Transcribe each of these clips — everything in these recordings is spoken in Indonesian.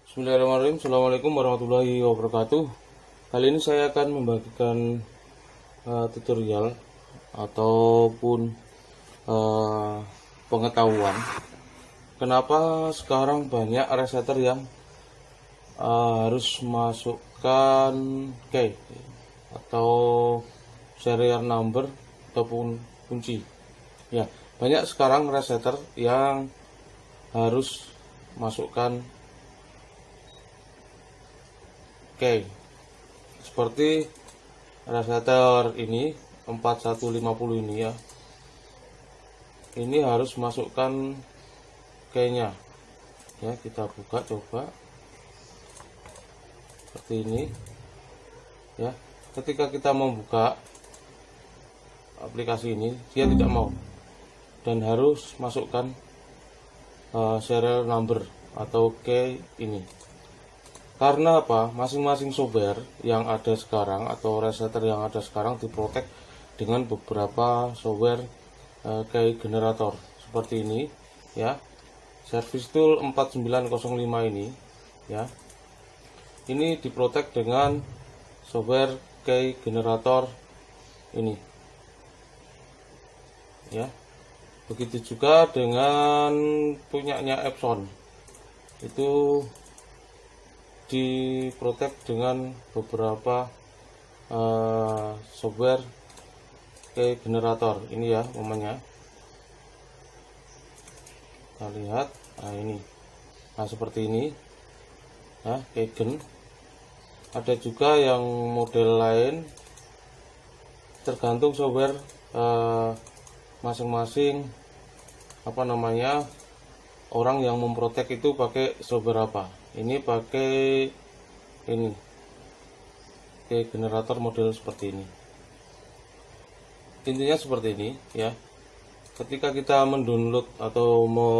Bismillahirrahmanirrahim. Assalamualaikum warahmatullahi wabarakatuh. Kali ini saya akan membagikan tutorial ataupun pengetahuan kenapa sekarang banyak resetter yang harus masukkan key atau serial number ataupun kunci. Ya, banyak sekarang resetter yang harus masukkan seperti resetter ini 4150 ini ya. Ini harus masukkan key-nya. Ya, kita buka coba. Seperti ini. Ya, ketika kita membuka aplikasi ini, dia tidak mau dan harus masukkan serial number atau key ini. Karena apa? Masing-masing software yang ada sekarang atau resetter yang ada sekarang diprotek dengan beberapa software key generator seperti ini ya. Service Tool 4905 ini ya. Ini diprotek dengan software key generator ini. Ya. Begitu juga dengan punyanya Epson. Itu diprotek dengan beberapa software key generator ini ya, umumnya kita lihat. Nah ini, nah seperti ini ya, keygen. Ada juga yang model lain, tergantung software masing-masing orang yang memprotek itu pakai software apa. Ini pakai ini key generator model seperti ini. Intinya seperti ini ya. Ketika kita mendownload atau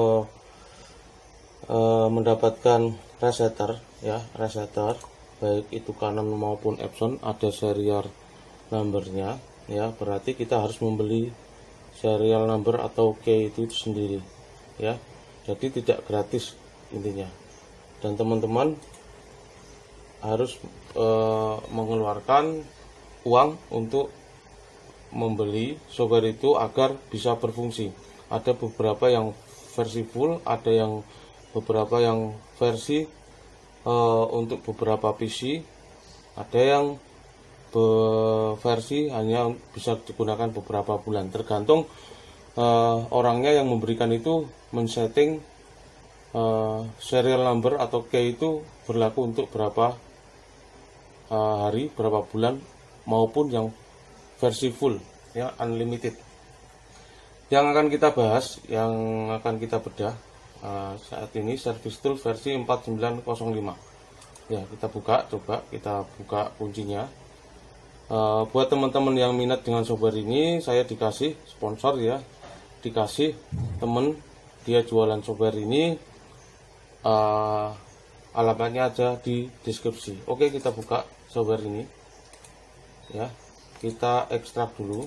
mendapatkan resetter ya, resetter baik itu Canon maupun Epson, ada serial numbernya ya, berarti kita harus membeli serial number atau key itu sendiri ya. Jadi tidak gratis intinya, dan teman-teman harus mengeluarkan uang untuk membeli software itu agar bisa berfungsi. Ada beberapa yang versi full, ada yang beberapa yang versi untuk beberapa PC, ada yang versi hanya bisa digunakan beberapa bulan, tergantung orangnya yang memberikan itu men-setting serial number atau key itu berlaku untuk berapa hari, berapa bulan, maupun yang versi full ya, unlimited. Yang akan kita bahas, yang akan kita bedah saat ini Service Tool versi 4905 ya. Kita buka, coba kita buka kuncinya. Buat teman-teman yang minat dengan software ini, saya dikasih sponsor ya, dikasih temen dia jualan software ini, alamatnya aja di deskripsi. Oke, kita buka software ini ya, kita ekstrak dulu.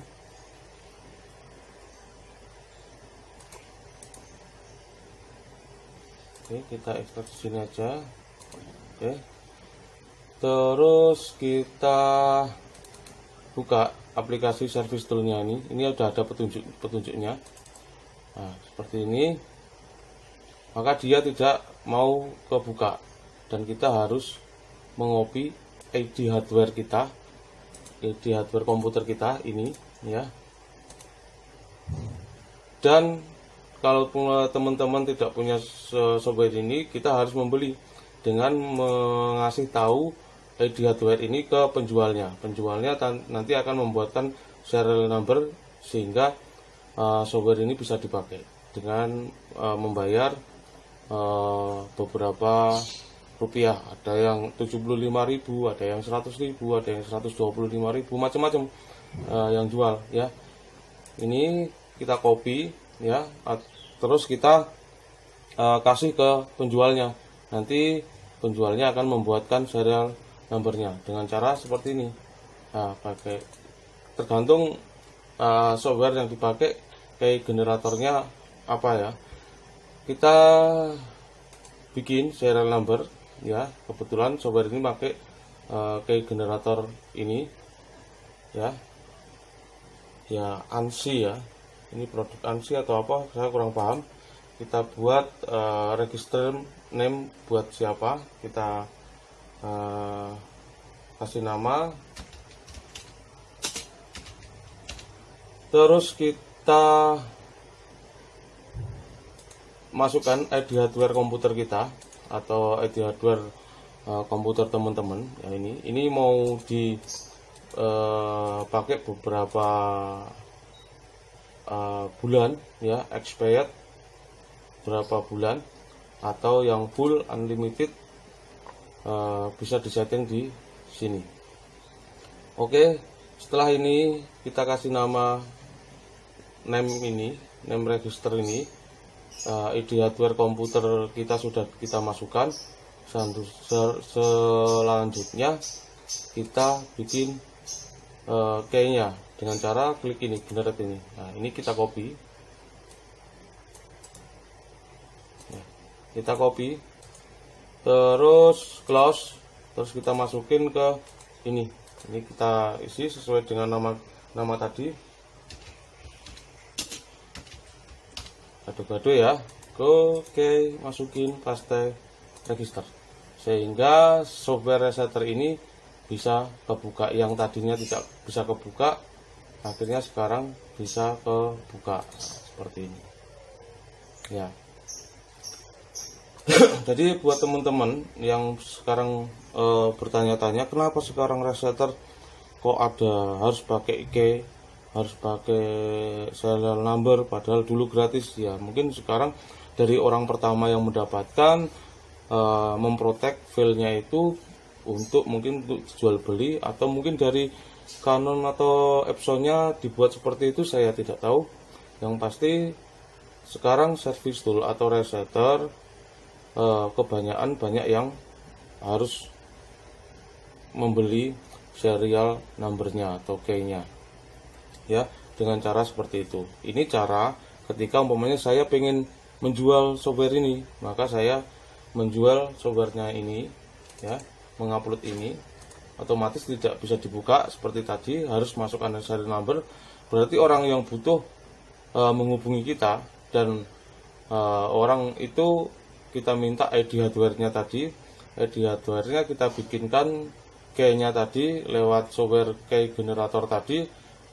Oke, kita ekstrak di sini aja. Oke, terus kita buka aplikasi Service Tool-nya ini. Ini udah ada petunjuknya. Nah, seperti ini. Maka dia tidak mau kebuka, dan kita harus mengopi ID hardware kita, ID hardware komputer kita ini ya. Dan kalau teman-teman tidak punya software ini, kita harus membeli dengan mengasih tahu ID hardware ini ke penjualnya. Penjualnya nanti akan membuatkan serial number sehingga software ini bisa dipakai dengan membayar beberapa rupiah. Ada yang 75.000, ada yang 100.000, ada yang 125.000, macam-macam yang jual ya. Ini kita copy ya, terus kita kasih ke penjualnya. Nanti penjualnya akan membuatkan serial numbernya dengan cara seperti ini. Nah, pakai tergantung software yang dipakai, kayak generatornya apa ya. Kita bikin serial number ya. Kebetulan software ini pakai key generator ini ya, ANSI ya. Ini produk ANSI atau apa, saya kurang paham. Kita buat register name buat siapa, kita kasih nama, terus kita masukkan ID hardware komputer kita atau ID hardware komputer teman-teman ya. Ini mau dipakai beberapa bulan ya, expired berapa bulan, atau yang full unlimited bisa disetting di sini. Oke, setelah ini kita kasih nama name register ini. ID hardware komputer kita sudah kita masukkan. Selanjutnya kita bikin key-nya dengan cara klik ini, generate ini. Nah, ini kita copy. Kita copy, terus close, terus kita masukin ke ini kita isi sesuai dengan nama tadi. Gado-gado ya, oke, masukin paste register, sehingga software resetter ini bisa kebuka. Yang tadinya tidak bisa kebuka, akhirnya sekarang bisa kebuka. Seperti ini ya. Jadi buat teman-teman yang sekarang bertanya-tanya, kenapa sekarang resetter kok ada harus pakai key, harus pakai serial number, padahal dulu gratis ya. Mungkin sekarang dari orang pertama yang mendapatkan memprotek filenya itu untuk mungkin untuk jual beli, atau mungkin dari Canon atau Epsonnya dibuat seperti itu, saya tidak tahu. Yang pasti sekarang service tool atau resetter kebanyakan banyak yang harus membeli serial numbernya atau key-nya ya, dengan cara seperti itu. Ini cara ketika umpamanya saya pengen menjual software ini, maka saya menjual softwarenya ini ya, mengupload ini otomatis tidak bisa dibuka seperti tadi, harus masukkan serial number. Berarti orang yang butuh menghubungi kita, dan orang itu kita minta ID hardware-nya tadi, ID hardware-nya kita bikinkan key-nya tadi lewat software key generator tadi.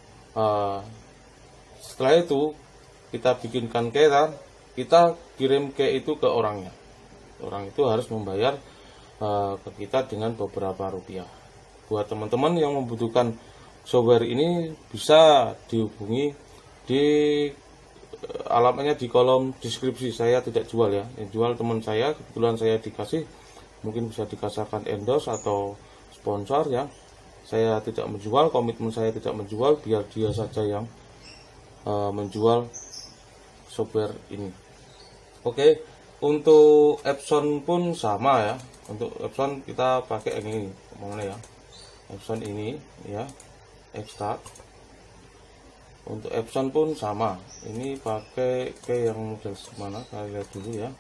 Setelah itu kita bikinkan key, kita kirim key itu ke orangnya. Orang itu harus membayar ke kita dengan beberapa rupiah. Buat teman-teman yang membutuhkan software ini, bisa dihubungi di alamatnya di kolom deskripsi. Saya tidak jual ya, yang jual teman saya. Kebetulan saya dikasih, mungkin bisa dikasihkan endorse atau sponsor ya. Saya tidak menjual, komitmen saya tidak menjual, biar dia saja yang menjual software ini. Oke, untuk Epson pun sama ya. Untuk Epson kita pakai yang ini, mana ya, Epson ini ya, extract. Untuk Epson pun sama, ini pakai key yang model mana, kita lihat dulu ya.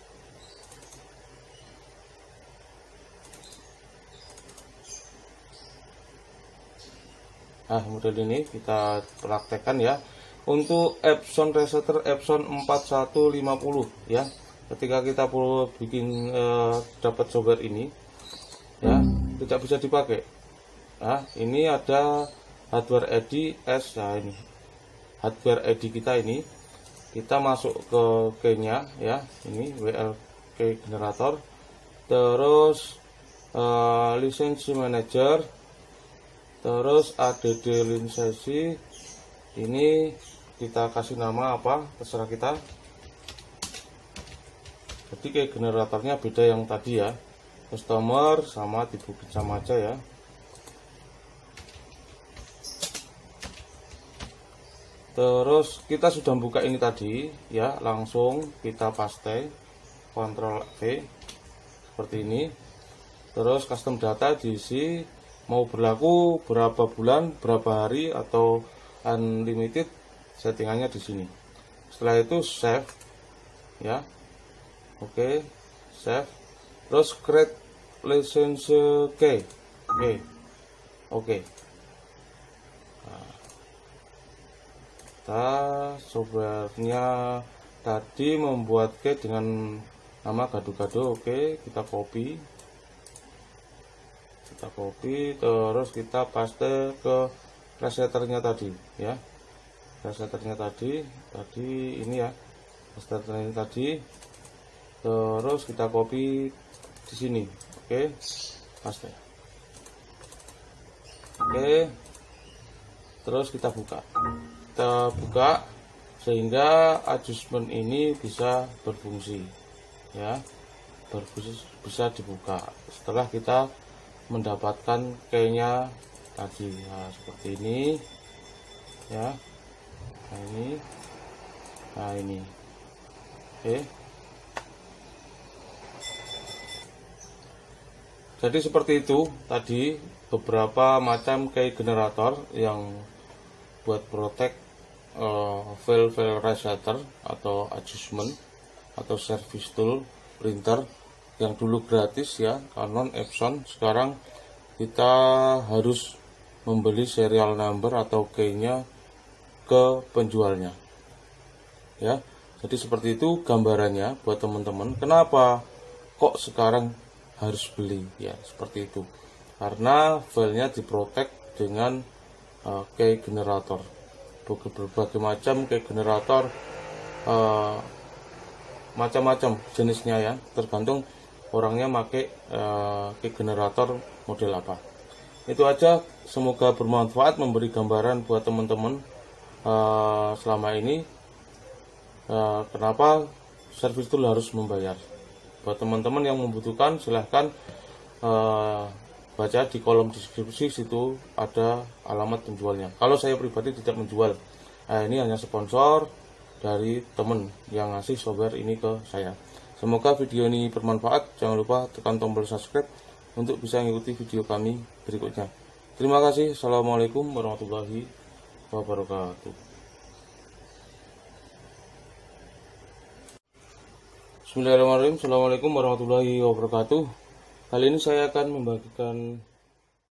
Nah, model ini kita praktekkan ya. Untuk Epson resetter Epson 4150 ya, ketika kita perlu bikin dapat software ini ya, tidak bisa dipakai. Nah, ini ada hardware ID S ya, ini hardware ID kita ini, kita masuk ke key-nya ya, ini WLK generator, terus lisensi manager, terus ADD lisensi, ini kita kasih nama apa, terserah kita. Jadi key generatornya beda yang tadi ya, customer sama dibuat sama aja ya. Terus kita sudah buka ini tadi ya, langsung kita paste, Ctrl V seperti ini. Terus custom data diisi, mau berlaku berapa bulan, berapa hari, atau unlimited, settingannya di sini. Setelah itu save ya. Oke, save. Terus create license K. Oke. Nah, kita softwarenya tadi membuat K dengan nama gado-gado. Oke, kita copy, terus kita paste ke presetternya tadi ya. Presetternya tadi ini ya, presetternya tadi, terus kita copy di sini. Oke, paste. Oke, terus kita buka sehingga adjustment ini bisa berfungsi ya, bisa dibuka setelah kita mendapatkan key-nya tadi. Nah, seperti ini ya. Nah ini oke. Jadi seperti itu tadi beberapa macam key generator yang buat protect file resetter atau adjustment atau service tool printer yang dulu gratis ya, Canon, Epson. Sekarang kita harus membeli serial number atau key-nya ke penjualnya ya. Jadi seperti itu gambarannya buat teman-teman. Kenapa kok sekarang harus beli ya, seperti itu karena filenya diprotek dengan key generator. Berbagai macam key generator, macam-macam jenisnya ya, tergantung orangnya pakai key generator model apa. Itu aja, semoga bermanfaat, memberi gambaran buat teman-teman selama ini kenapa service tool harus membayar. Buat teman-teman yang membutuhkan silahkan baca di kolom deskripsi, situ ada alamat penjualnya. Kalau saya pribadi tidak menjual, ini hanya sponsor dari temen yang ngasih software ini ke saya. Semoga video ini bermanfaat. Jangan lupa tekan tombol subscribe untuk bisa mengikuti video kami berikutnya. Terima kasih. Assalamualaikum warahmatullahi wabarakatuh. Bismillahirrahmanirrahim. Assalamualaikum warahmatullahi wabarakatuh. Kali ini saya akan membagikan